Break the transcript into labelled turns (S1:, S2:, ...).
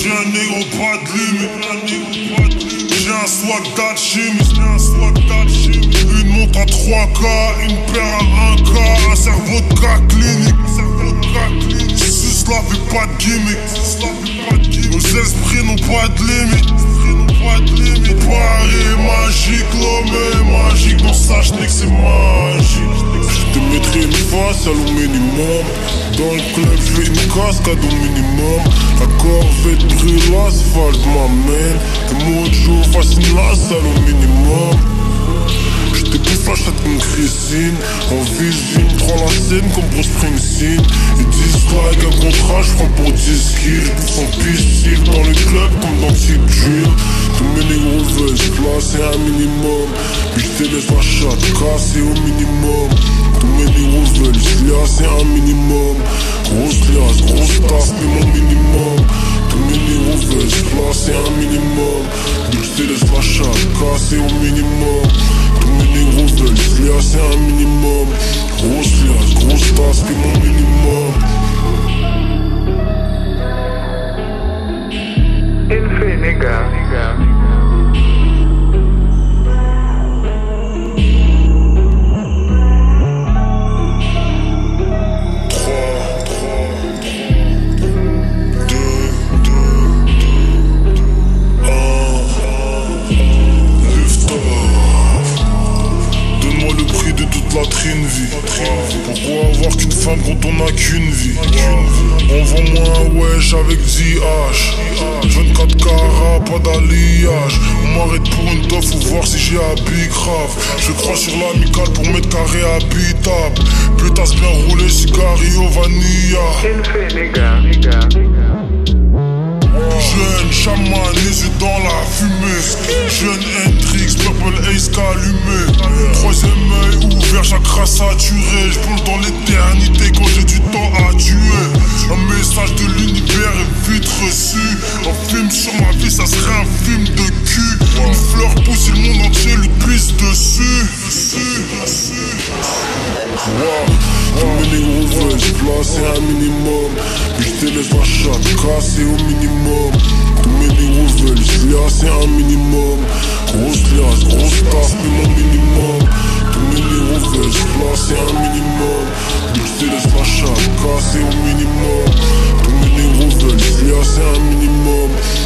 S1: J'ai un négro pas de limite. J'ai un swag d'alchimiste. Une montre à 3K, une paire à 1K, un cerveau de cas clinique. Suce la vie, pas de gimmick. Nos esprits n'ont pas de limite. Paris est magique, l'homme est magique. Non, sache que c'est magique. Je te mettrai une face à l'au minimum. Dans le club, je fais une cascade au minimum. La corvette brûle l'asphalte m'amène. Les mots de jour fascinent la salle au minimum. J'te bouffe la chatte comme Christine. En visine, prends la scène comme Bruce Springsteen. Ils disent like un contrat, j'prends pour 10 kills. J'bouffe en piscine dans les clubs comme dans Tip Drill. Tous mes négros veulent se placer un minimum. Puis j'te laisse la chatte casser au minimum. Tous mes négros veulent se liasser un minimum. Grosse liasse, grosse tasse, mais mon minimum. Tous mes négros veulent se placer un minimum. Puis j'te laisse la chatte casser au minimum. Tous mes négros veulent se liasser un minimum. Grosse liasse, grosse tasse, mais mon minimum.
S2: Infé, nigga.
S1: Vie. Pourquoi avoir qu'une femme quand on a qu'une vie? Envoie-moi un wesh avec DH 24 carats, pas d'alliage. On m'arrête pour une toffe ou voir si j'ai habit grave. Je crois sur l'amical pour mettre carré habitable. Pétasse bien roulé, cigarillo, vanilla. Jeune chaman, les yeux dans la fumée. Jeune Hendrix, Purple Ace qu'allumé. Troisième œil ouvert, chakra saturé. J'plonge dans l'éternité quand j'ai du temps à tuer. Un message de l'univers est vite reçu. Un film sur ma vie, ça serait un film de cul. Une fleur pousse et le monde entier lui pisse dessus. Tous mes négros veulent se placer un minimum. Puis j'te laisse la chatte casser au minimum. Tous mes négros veulent se liasser un minimum. Grosse liasse, grosse tasse, mais mon minimum. Tous mes négros veulent se placer un minimum. Puis j'te laisse la chatte casser au minimum. Tous mes négros veulent se liasser un minimum.